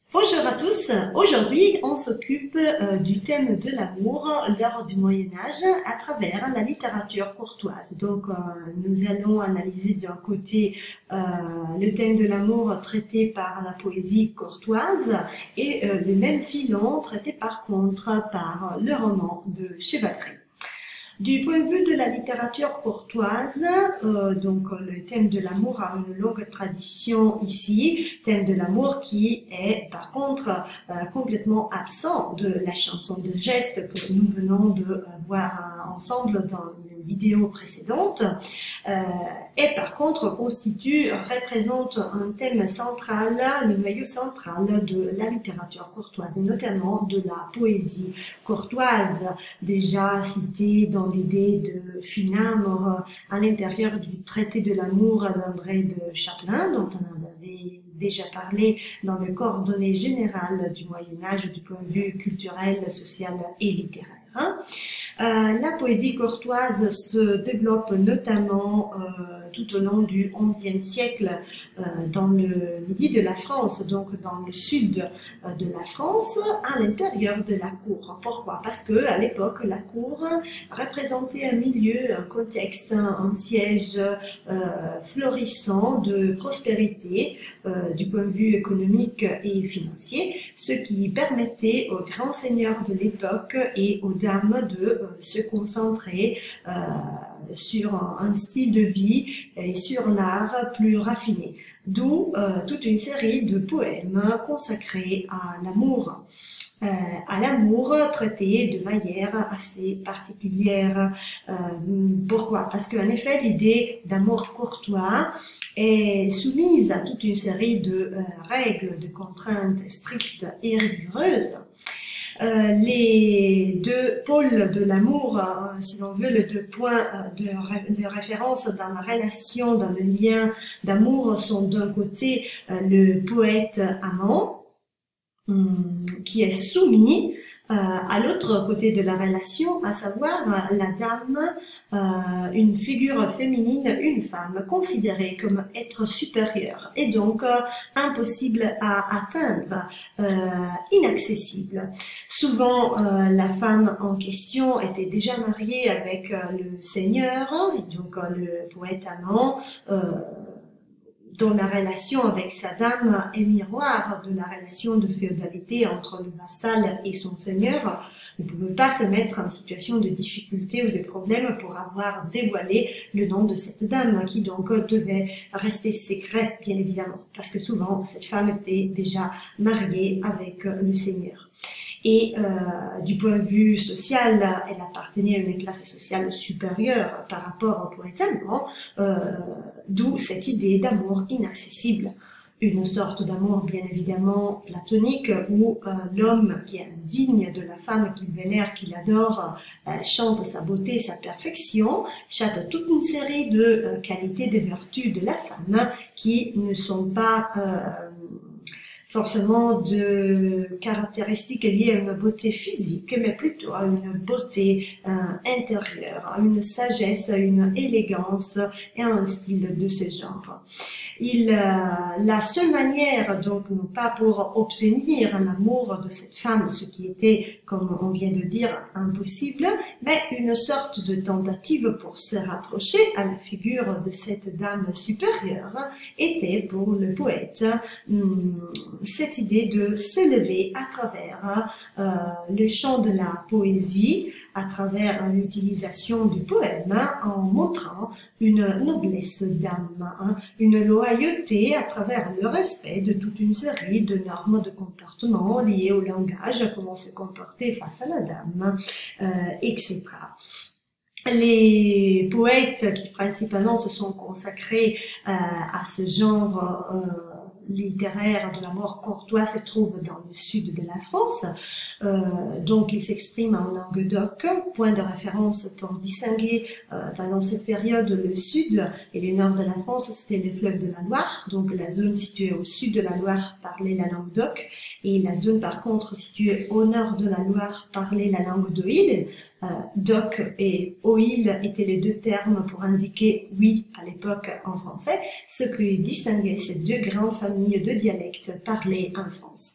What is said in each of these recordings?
Bonjour à tous, aujourd'hui on s'occupe du thème de l'amour lors du Moyen-Âge à travers la littérature courtoise. Donc nous allons analyser d'un côté le thème de l'amour traité par la poésie courtoise et le même filon traité par contre par le roman de chevalerie. Du point de vue de la littérature courtoise, donc le thème de l'amour a une longue tradition ici, thème de l'amour qui est par contre complètement absent de la chanson de geste que nous venons de voir ensemble dans les vidéos précédentes, et par contre représente un thème central, le noyau central de la littérature courtoise et notamment de la poésie courtoise, déjà citée dans l'idée de Finamore à l'intérieur du traité de l'amour d'André de Chapelain, dont on avait déjà parlé dans le coordonnées général du Moyen-Âge du point de vue culturel, social et littéraire. La poésie courtoise se développe notamment tout au long du XIe siècle dans le midi de la France, donc dans le sud de la France, à l'intérieur de la cour. Pourquoi? Parce que à l'époque, la cour représentait un milieu, un contexte, un siège florissant de prospérité du point de vue économique et financier, ce qui permettait aux grands seigneurs de l'époque et aux dames de se concentrer sur un style de vie et sur l'art plus raffiné. D'où toute une série de poèmes consacrés à l'amour. Traité de manière assez particulière. Pourquoi? Parce qu'en effet, l'idée d'amour courtois est soumise à toute une série de règles, de contraintes strictes et rigoureuses. Les deux pôles de l'amour, si l'on veut, les deux points de référence dans la relation, dans le lien d'amour sont d'un côté le poète amant, qui est soumis à l'autre côté de la relation, à savoir la dame, une figure féminine, une femme considérée comme être supérieure et donc impossible à atteindre, inaccessible. Souvent, la femme en question était déjà mariée avec le seigneur, et donc le poète amant, dont la relation avec sa dame est miroir de la relation de féodalité entre le vassal et son seigneur, ne pouvait pas se mettre en situation de difficulté ou de problème pour avoir dévoilé le nom de cette dame, qui donc devait rester secret, bien évidemment, parce que souvent cette femme était déjà mariée avec le seigneur. Et du point de vue social, elle appartenait à une classe sociale supérieure par rapport au poète amant, d'où cette idée d'amour inaccessible. Une sorte d'amour bien évidemment platonique où l'homme qui est indigne de la femme qu'il vénère, qu'il adore, chante sa beauté, sa perfection, chante toute une série de qualités, de vertus de la femme qui ne sont pas forcément de caractéristiques liées à une beauté physique, mais plutôt à une beauté intérieure, à une sagesse, à une élégance et à un style de ce genre. La seule manière, donc, non pas pour obtenir l'amour de cette femme, ce qui était, comme on vient de dire, impossible, mais une sorte de tentative pour se rapprocher à la figure de cette dame supérieure, était pour le poète cette idée de s'élever à travers le champ de la poésie, à travers l'utilisation du poème, en montrant une noblesse d'âme, une loyauté à travers le respect de toute une série de normes de comportement liées au langage, comment se comporter face à la dame, etc. Les poètes qui principalement se sont consacrés à ce genre littéraire de l'amour courtois se trouve dans le sud de la France, donc il s'exprime en Languedoc, point de référence pour distinguer pendant cette période le sud et le nord de la France, c'était les fleuves de la Loire, donc la zone située au sud de la Loire parlait la langue d'oc, et la zone par contre située au nord de la Loire parlait la langue d'oïl. Doc et oïl étaient les deux termes pour indiquer oui à l'époque en français, ce qui distinguait ces deux grandes familles de dialectes parlés en France.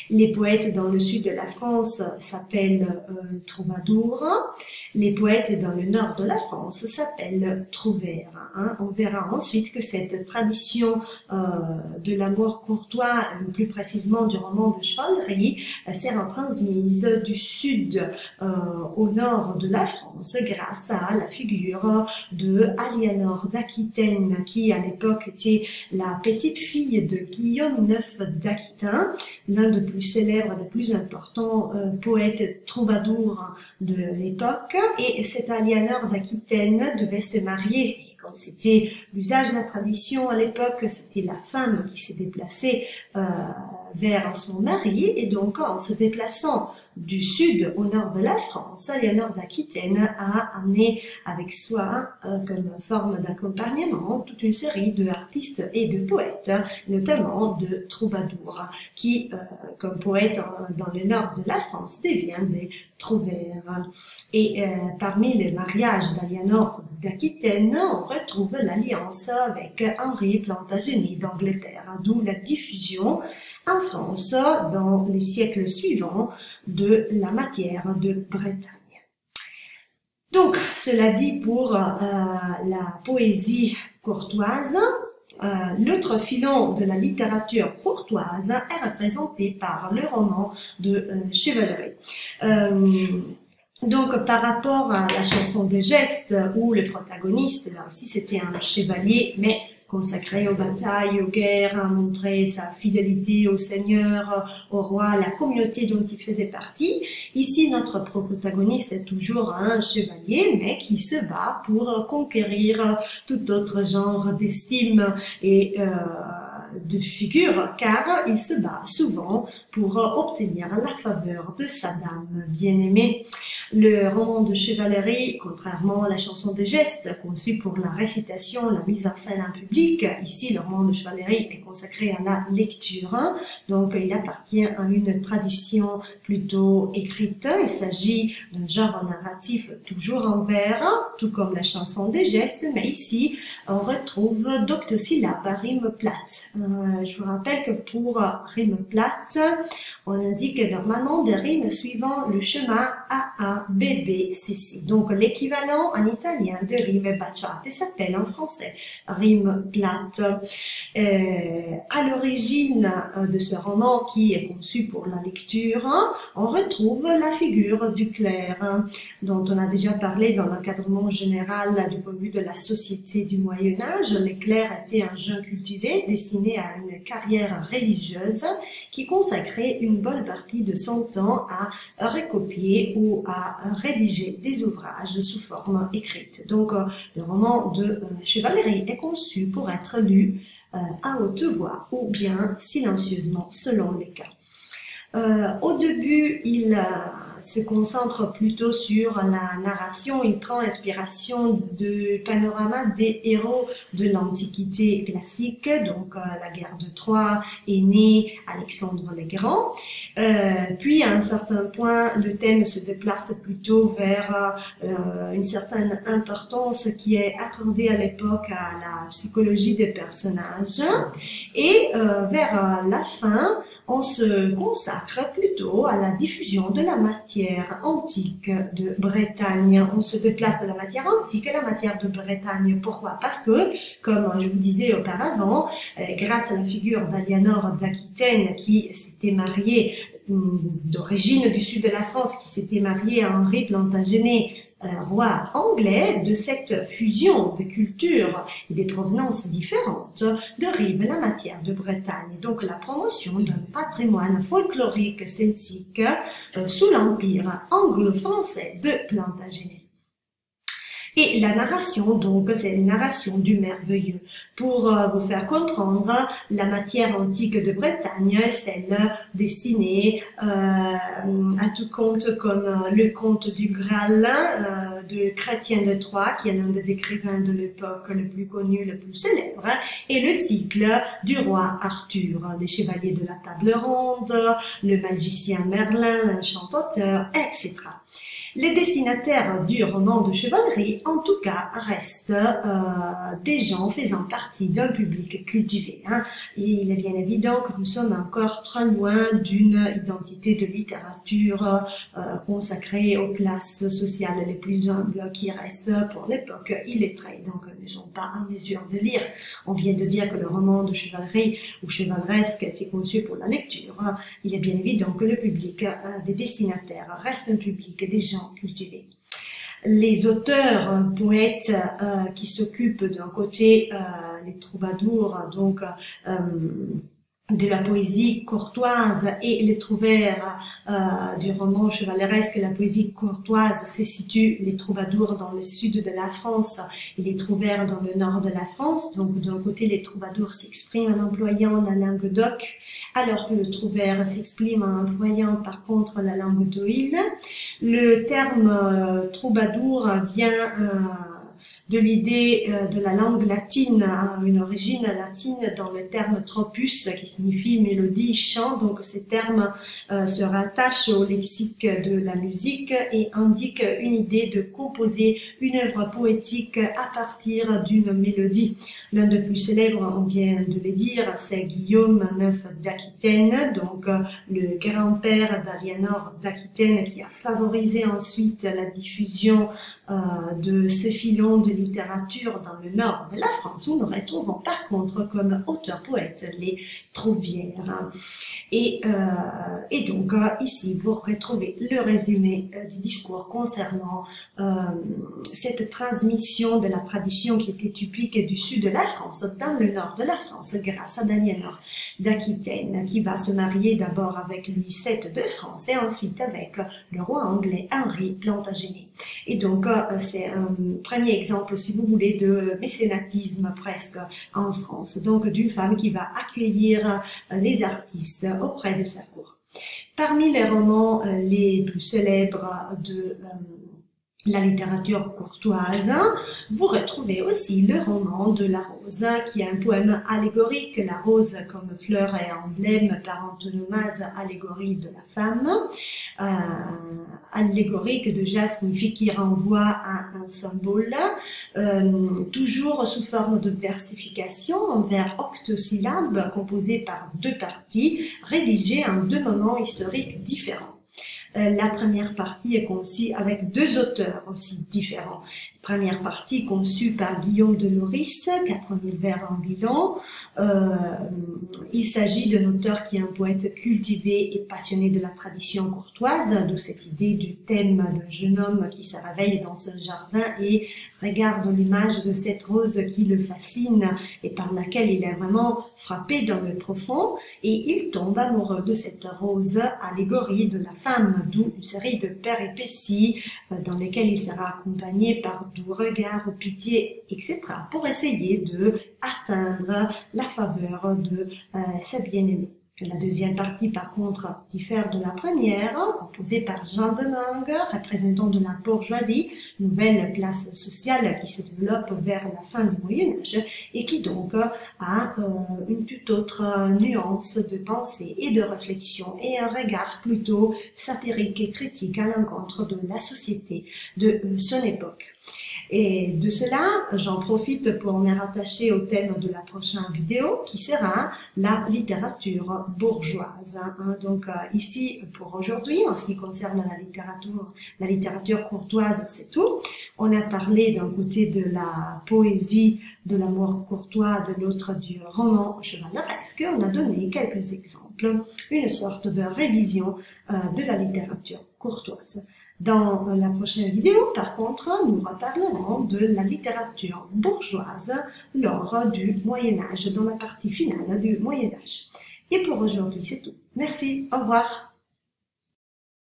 Les poètes dans le sud de la France s'appellent troubadours. Les poètes dans le nord de la France s'appellent trouvères. Hein. On verra ensuite que cette tradition de l'amour courtois, plus précisément du roman de chevalerie, s'est retransmise du sud au nord de la France grâce à la figure de Aliénor d'Aquitaine, qui à l'époque était la petite fille de Guillaume IX d'Aquitain, l'un des plus célèbres, des plus importants poètes troubadours de l'époque. Et cette Aliénor d'Aquitaine devait se marier. Et comme c'était l'usage, la tradition à l'époque, c'était la femme qui s'est déplacée vers son mari. Et donc, en se déplaçant du sud au nord de la France, Aliénor d'Aquitaine a amené avec soi, comme forme d'accompagnement, toute une série d'artistes et de poètes, notamment de troubadours, qui, comme poètes dans le nord de la France, deviennent des trouvères. Et parmi les mariages d'Aliénor d'Aquitaine, on retrouve l'alliance avec Henri Plantagenet d'Angleterre, d'où la diffusion en France, dans les siècles suivants, de la matière de Bretagne. Donc, cela dit pour la poésie courtoise. L'autre filon de la littérature courtoise est représenté par le roman de chevalerie. Donc, par rapport à la chanson des gestes, où le protagoniste, là aussi, c'était un chevalier, mais consacré aux batailles, aux guerres, à montrer sa fidélité au Seigneur, au roi, la communauté dont il faisait partie. Ici, notre protagoniste est toujours un chevalier, mais qui se bat pour conquérir tout autre genre d'estime et de figure, car il se bat souvent pour obtenir la faveur de sa dame bien-aimée. Le roman de chevalerie, contrairement à la chanson des gestes, conçu pour la récitation, la mise en scène en public, ici le roman de chevalerie est consacré à la lecture, donc il appartient à une tradition plutôt écrite. Il s'agit d'un genre narratif toujours en vers, tout comme la chanson des gestes, mais ici on retrouve d'octosyllabes à rime plate. Je vous rappelle que pour rime plate, on indique normalement des rimes suivant le schéma AA, BB, CC. Donc l'équivalent en italien de rime baciate s'appelle en français rime plate. À l'origine de ce roman qui est conçu pour la lecture, on retrouve la figure du clerc, dont on a déjà parlé dans l'encadrement général du point de vue de la société du Moyen-Âge. Le clerc était un jeune cultivé destiné à une carrière religieuse qui consacrait une bonne partie de son temps à recopier ou à rédiger des ouvrages sous forme écrite. Donc, le roman de chevalerie est conçu pour être lu à haute voix ou bien silencieusement selon les cas. Au début, il se concentre plutôt sur la narration. Il prend inspiration du panorama des héros de l'Antiquité classique. Donc, la guerre de Troie est née Alexandre le Grand. Puis, à un certain point, le thème se déplace plutôt vers une certaine importance qui est accordée à l'époque à la psychologie des personnages. Et vers la fin, on se consacre plutôt à la diffusion de la matière antique de Bretagne. On se déplace de la matière antique à la matière de Bretagne. Pourquoi? Parce que, comme je vous disais auparavant, grâce à la figure d'Aliénor d'Aquitaine qui s'était mariée d'origine du sud de la France, qui s'était mariée à Henri Plantagenet, roi anglais, de cette fusion de cultures et des provenances différentes dérive la matière de Bretagne. Donc la promotion d'un patrimoine folklorique celtique sous l'empire anglo-français de Plantagenet. Et la narration, donc, c'est une narration du merveilleux. Pour vous faire comprendre, la matière antique de Bretagne est celle destinée à tout conte comme le conte du Graal de Chrétien de Troyes, qui est l'un des écrivains de l'époque le plus connu, le plus célèbre, et le cycle du roi Arthur, les chevaliers de la table ronde, le magicien Merlin, l'enchanteur, etc. Les destinataires du roman de chevalerie, en tout cas, restent des gens faisant partie d'un public cultivé. Et il est bien évident que nous sommes encore très loin d'une identité de littérature consacrée aux classes sociales les plus humbles qui restent pour l'époque illettrées, donc ne sont pas en mesure de lire. On vient de dire que le roman de chevalerie ou chevaleresque était conçu pour la lecture. Il est bien évident que le public des destinataires reste un public des gens cultivés. Les auteurs, poètes qui s'occupent d'un côté, les troubadours, donc de la poésie courtoise, et les trouvères du roman chevaleresque, la poésie courtoise se situe, les troubadours dans le sud de la France et les trouvères dans le nord de la France. Donc d'un côté, les troubadours s'expriment en employant la langue d'oc, alors que le trouvère s'exprime en employant par contre la langue d'oïl. Le terme troubadour vient de l'idée de la langue latine, une origine latine dans le terme tropus qui signifie mélodie, chant. Donc ces termes se rattachent au lexique de la musique et indiquent une idée de composer une œuvre poétique à partir d'une mélodie. L'un des plus célèbres, on vient de le dire, c'est Guillaume IX d'Aquitaine, donc le grand-père d'Aliénor d'Aquitaine, qui a favorisé ensuite la diffusion de ce filon de littérature dans le nord de la France, où nous retrouvons par contre comme auteurs-poètes les trouvières. Et donc ici vous retrouvez le résumé du discours concernant cette transmission de la tradition qui était typique du sud de la France dans le nord de la France grâce à Aliénor d'Aquitaine, qui va se marier d'abord avec Louis VII de France et ensuite avec le roi anglais Henri Plantagenet. Et donc c'est un premier exemple, si vous voulez, de mécénatisme presque en France, donc d'une femme qui va accueillir les artistes auprès de sa cour. Parmi les romans les plus célèbres de la littérature courtoise, vous retrouvez aussi le roman de la rose, qui est un poème allégorique, la rose comme fleur et emblème par antonomase, allégorie de la femme. Allégorique déjà signifie qu'il renvoie à un symbole, toujours sous forme de versification, en vers octosyllabes composé par deux parties, rédigées en deux moments historiques différents. La première partie est conçue avec deux auteurs aussi différents. Première partie conçue par Guillaume de Loris, 4000 vers en bilan. Il s'agit d'un auteur qui est un poète cultivé et passionné de la tradition courtoise, d'où cette idée du thème d'un jeune homme qui se réveille dans son jardin et regarde l'image de cette rose qui le fascine et par laquelle il est vraiment frappé dans le profond, et il tombe amoureux de cette rose, allégorie de la femme, d'où une série de péripéties dans lesquelles il sera accompagné par doux regards, pitié, etc., pour essayer de atteindre la faveur de sa bien-aimée. La deuxième partie, par contre, diffère de la première, composée par Jean de Meung, représentant de la bourgeoisie, nouvelle classe sociale qui se développe vers la fin du Moyen-Âge et qui donc a une toute autre nuance de pensée et de réflexion et un regard plutôt satirique et critique à l'encontre de la société de son époque. Et de cela, j'en profite pour me rattacher au thème de la prochaine vidéo qui sera la littérature bourgeoise. Donc ici, pour aujourd'hui, en ce qui concerne la littérature courtoise, c'est tout. On a parlé d'un côté de la poésie, de l'amour courtois, de l'autre du roman chevaleresque. On a donné quelques exemples, une sorte de révision de la littérature courtoise. Dans la prochaine vidéo, par contre, nous reparlerons de la littérature bourgeoise lors du Moyen-Âge, dans la partie finale du Moyen-Âge. Et pour aujourd'hui, c'est tout. Merci, au revoir.